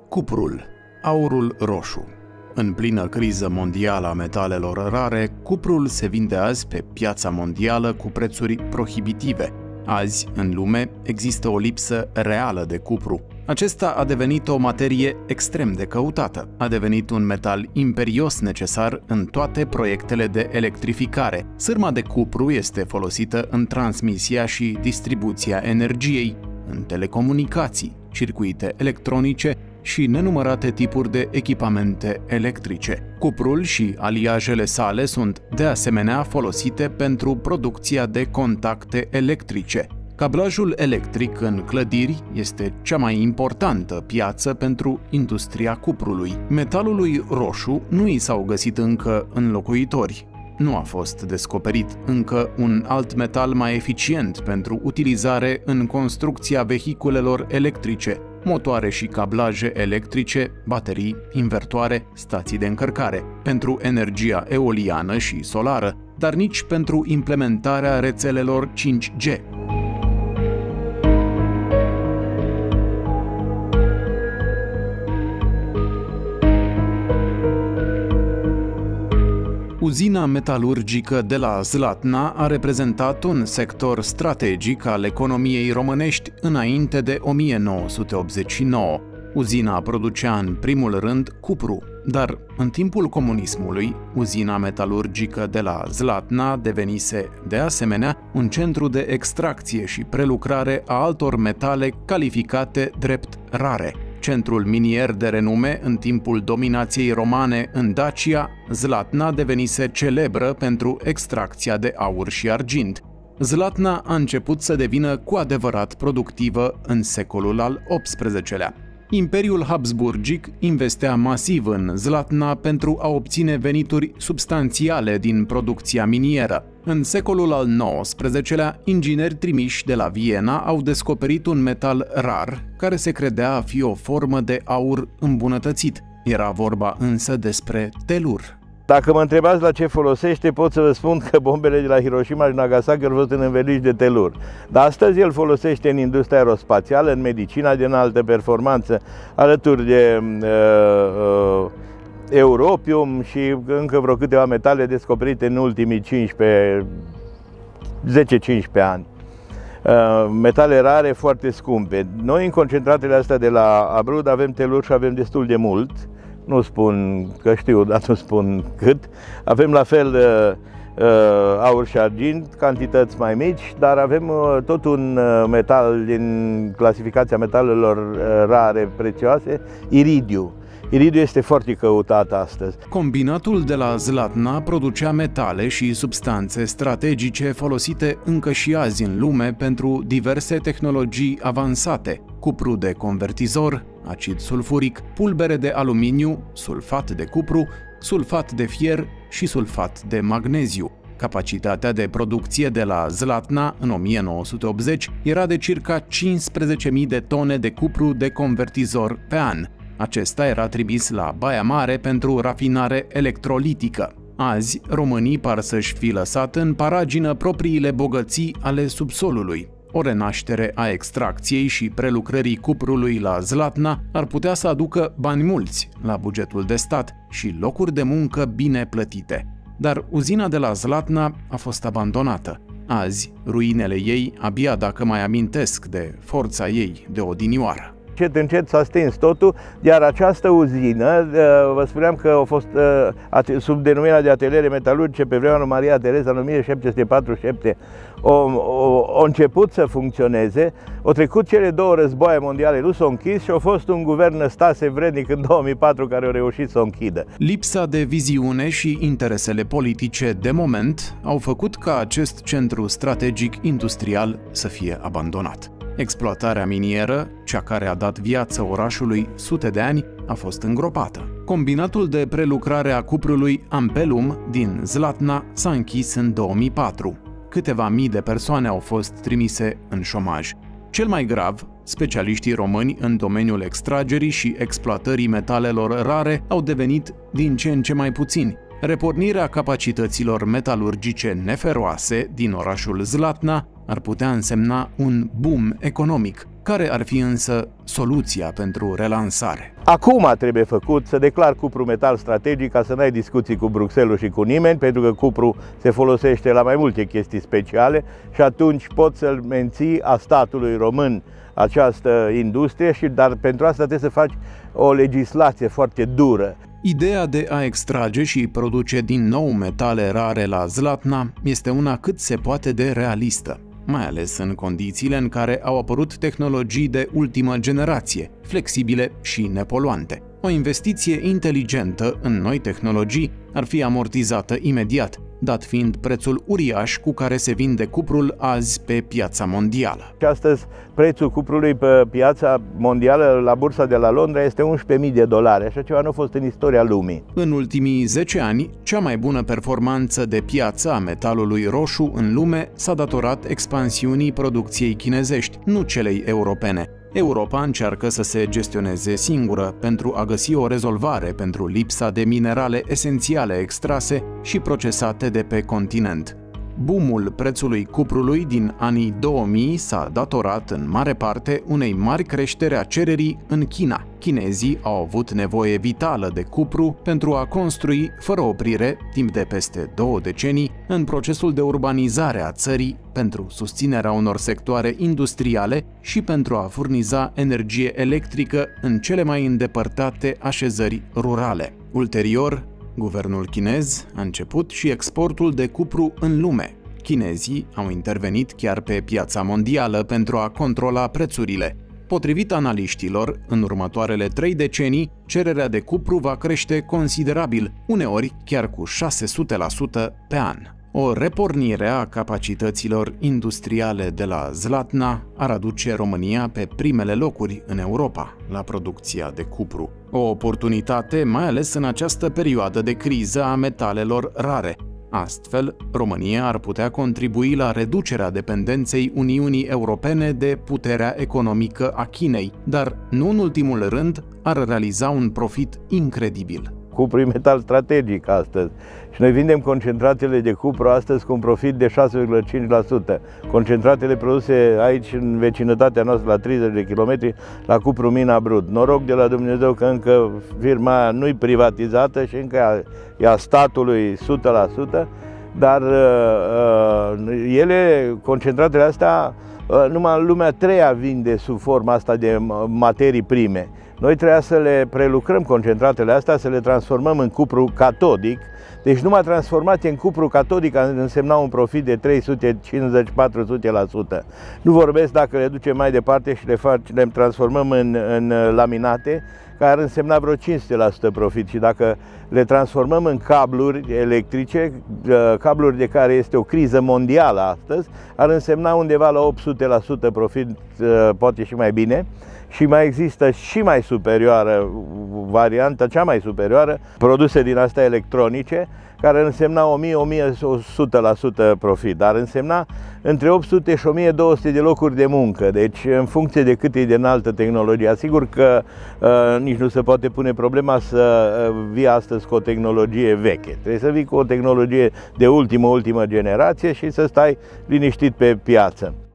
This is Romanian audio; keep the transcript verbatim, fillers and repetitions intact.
Cuprul, aurul roșu. În plină criză mondială a metalelor rare, cuprul se vinde azi pe piața mondială cu prețuri prohibitive. Azi, în lume, există o lipsă reală de cupru. Acesta a devenit o materie extrem de căutată. A devenit un metal imperios necesar în toate proiectele de electrificare. Sârma de cupru este folosită în transmisia și distribuția energiei, în telecomunicații, circuite electronice și nenumărate tipuri de echipamente electrice. Cuprul și aliajele sale sunt, de asemenea, folosite pentru producția de contacte electrice. Cablajul electric în clădiri este cea mai importantă piață pentru industria cuprului. Metalului roșu nu i s-au găsit încă înlocuitori. Nu a fost descoperit încă un alt metal mai eficient pentru utilizare în construcția vehiculelor electrice, motoare și cablaje electrice, baterii, invertoare, stații de încărcare, pentru energia eoliană și solară, dar nici pentru implementarea rețelelor cinci G. Uzina metalurgică de la Zlatna a reprezentat un sector strategic al economiei românești înainte de o mie nouă sute optzeci și nouă. Uzina producea în primul rând cupru, dar în timpul comunismului, uzina metalurgică de la Zlatna devenise, de asemenea, un centru de extracție și prelucrare a altor metale calificate drept rare. Centrul minier de renume în timpul dominației romane în Dacia, Zlatna devenise celebră pentru extracția de aur și argint. Zlatna a început să devină cu adevărat productivă în secolul al optsprezecelea. Imperiul Habsburgic investea masiv în Zlatna pentru a obține venituri substanțiale din producția minieră. În secolul al nouăsprezecelea, ingineri trimiși de la Viena au descoperit un metal rar, care se credea a fi o formă de aur îmbunătățit. Era vorba însă despre telur. Dacă mă întrebați la ce folosește, pot să vă spun că bombele de la Hiroshima și Nagasaki au fost în înveliși de telur. Dar astăzi el folosește în industria aerospațială, în medicina de înaltă performanță, alături de uh, uh, europium și încă vreo câteva metale descoperite în ultimii zece cincisprezece ani. Uh, metale rare foarte scumpe. Noi în concentratele astea de la Abrud avem telur și avem destul de mult. Nu spun că știu, dar nu spun cât. Avem la fel uh, aur și argint, cantități mai mici, dar avem uh, tot un uh, metal din clasificația metalelor uh, rare, prețioase, iridiu. Iridiu este foarte căutat astăzi. Combinatul de la Zlatna producea metale și substanțe strategice folosite încă și azi în lume pentru diverse tehnologii avansate: cupru de convertizor, acid sulfuric, pulbere de aluminiu, sulfat de cupru, sulfat de fier și sulfat de magneziu. Capacitatea de producție de la Zlatna în o mie nouă sute optzeci era de circa cincisprezece mii de tone de cupru de convertizor pe an. Acesta era trimis la Baia Mare pentru rafinare electrolitică. Azi, românii par să-și fi lăsat în paragină propriile bogății ale subsolului. O renaștere a extracției și prelucrării cuprului la Zlatna ar putea să aducă bani mulți la bugetul de stat și locuri de muncă bine plătite. Dar uzina de la Zlatna a fost abandonată. Azi, ruinele ei abia dacă mai amintesc de forța ei de odinioară. Încet, încet s-a stins totul, iar această uzină, vă spuneam că a fost sub denumirea de ateliere metalurgice pe vremea lui Maria Tereza în o mie șapte sute patruzeci și șapte, a început să funcționeze, au trecut cele două războaie mondiale, nu s-a închis și a fost un guvern Năstase vrednic în două mii patru care a reușit să o închidă. Lipsa de viziune și interesele politice de moment au făcut ca acest centru strategic industrial să fie abandonat. Exploatarea minieră, cea care a dat viață orașului sute de ani, a fost îngropată. Combinatul de prelucrare a cuprului Ampelum din Zlatna s-a închis în două mii patru. Câteva mii de persoane au fost trimise în șomaj. Cel mai grav, specialiștii români în domeniul extragerii și exploatării metalelor rare au devenit din ce în ce mai puțini. Repornirea capacităților metalurgice neferoase din orașul Zlatna ar putea însemna un boom economic. Care ar fi însă soluția pentru relansare? Acum trebuie făcut să declar cupru metal strategic ca să n-ai discuții cu Bruxelles și cu nimeni, pentru că cupru se folosește la mai multe chestii speciale și atunci poți să-l menții a statului român această industrie, și dar pentru asta trebuie să faci o legislație foarte dură. Ideea de a extrage și produce din nou metale rare la Zlatna este una cât se poate de realistă, mai ales în condițiile în care au apărut tehnologii de ultimă generație, flexibile și nepoluante. O investiție inteligentă în noi tehnologii ar fi amortizată imediat, dat fiind prețul uriaș cu care se vinde cuprul azi pe piața mondială. Și astăzi prețul cuprului pe piața mondială la bursa de la Londra este unsprezece mii de dolari. Așa ceva nu a fost în istoria lumii. În ultimii zece ani, cea mai bună performanță de piață a metalului roșu în lume s-a datorat expansiunii producției chinezești, nu celei europene. Europa încearcă să se gestioneze singură pentru a găsi o rezolvare pentru lipsa de minerale esențiale extrase și procesate de pe continent. Boomul prețului cuprului din anii două mii s-a datorat în mare parte unei mari creșteri a cererii în China. Chinezii au avut nevoie vitală de cupru pentru a construi, fără oprire, timp de peste două decenii, în procesul de urbanizare a țării, pentru susținerea unor sectoare industriale și pentru a furniza energie electrică în cele mai îndepărtate așezări rurale. Ulterior, guvernul chinez a început și exportul de cupru în lume. Chinezii au intervenit chiar pe piața mondială pentru a controla prețurile. Potrivit analiștilor, în următoarele trei decenii, cererea de cupru va crește considerabil, uneori chiar cu șase sute la sută pe an. O repornire a capacităților industriale de la Zlatna ar aduce România pe primele locuri în Europa la producția de cupru. O oportunitate mai ales în această perioadă de criză a metalelor rare. Astfel, România ar putea contribui la reducerea dependenței Uniunii Europene de puterea economică a Chinei, dar nu în ultimul rând ar realiza un profit incredibil. Cupru e metal strategic astăzi și noi vindem concentratele de cupru astăzi cu un profit de șase virgulă cinci la sută. Concentratele produse aici în vecinătatea noastră la treizeci de kilometri la Cupru Mina Brut. Noroc de la Dumnezeu că încă firma nu e privatizată și încă e a statului o sută la sută, dar uh, ele, concentratele astea, uh, numai lumea treia vinde sub forma asta de materii prime. Noi trebuia să le prelucrăm concentratele astea, să le transformăm în cupru catodic. Deci numai transformate în cupru catodic însemna un profit de trei sute cincizeci - patru sute la sută. Nu vorbesc dacă le ducem mai departe și le, fac, le transformăm în, în laminate, care ar însemna vreo cinci sute la sută profit. Și dacă le transformăm în cabluri electrice, cabluri de care este o criză mondială astăzi, ar însemna undeva la opt sute la sută profit, poate și mai bine. Și mai există și mai superioară, varianta cea mai superioară, produse din astea electronice, care însemna o mie - o mie o sută la sută profit, dar însemna între opt sute și o mie două sute de locuri de muncă, deci în funcție de cât e de înaltă tehnologie. Asigur că uh, nici nu se poate pune problema să vii astăzi cu o tehnologie veche. Trebuie să vii cu o tehnologie de ultimă, ultimă generație și să stai liniștit pe piață.